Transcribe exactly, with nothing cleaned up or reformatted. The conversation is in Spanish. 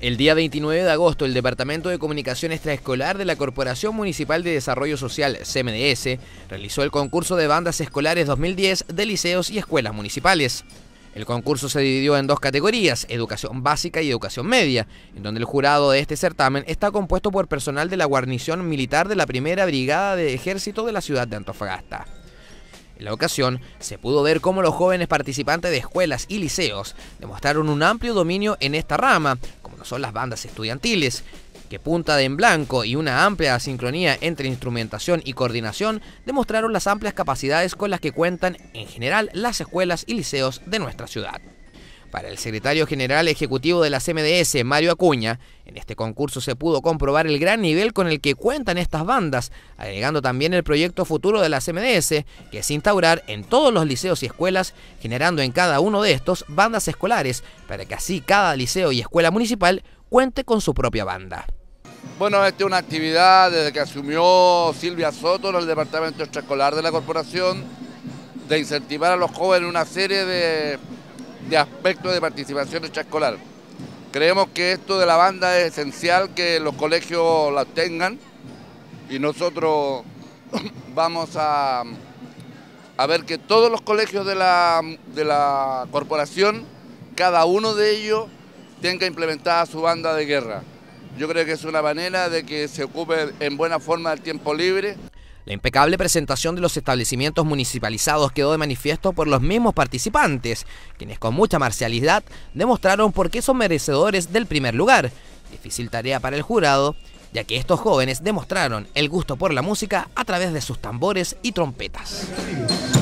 El día veintinueve de agosto, el Departamento de Comunicación Extraescolar de la Corporación Municipal de Desarrollo Social, C M D S, realizó el concurso de bandas escolares dos mil diez de liceos y escuelas municipales. El concurso se dividió en dos categorías, educación básica y educación media, en donde el jurado de este certamen está compuesto por personal de la guarnición militar de la Primera Brigada de Ejército de la ciudad de Antofagasta. En la ocasión, se pudo ver cómo los jóvenes participantes de escuelas y liceos demostraron un amplio dominio en esta rama, como lo son las bandas estudiantiles, que punta de en blanco y una amplia sincronía entre instrumentación y coordinación demostraron las amplias capacidades con las que cuentan en general las escuelas y liceos de nuestra ciudad. Para el secretario general ejecutivo de la C M D S, Mario Acuña, en este concurso se pudo comprobar el gran nivel con el que cuentan estas bandas, agregando también el proyecto futuro de la C M D S, que es instaurar en todos los liceos y escuelas, generando en cada uno de estos bandas escolares, para que así cada liceo y escuela municipal cuente con su propia banda. Bueno, esta es una actividad desde que asumió Silvia Soto en el Departamento Extraescolar de la Corporación, de incentivar a los jóvenes una serie de... de aspectos de participación extraescolar. Creemos que esto de la banda es esencial que los colegios la tengan y nosotros vamos a, a ver que todos los colegios de la, de la corporación, cada uno de ellos tenga implementada su banda de guerra. Yo creo que es una manera de que se ocupe en buena forma del tiempo libre. La impecable presentación de los establecimientos municipalizados quedó de manifiesto por los mismos participantes, quienes con mucha marcialidad demostraron por qué son merecedores del primer lugar. Difícil tarea para el jurado, ya que estos jóvenes demostraron el gusto por la música a través de sus tambores y trompetas.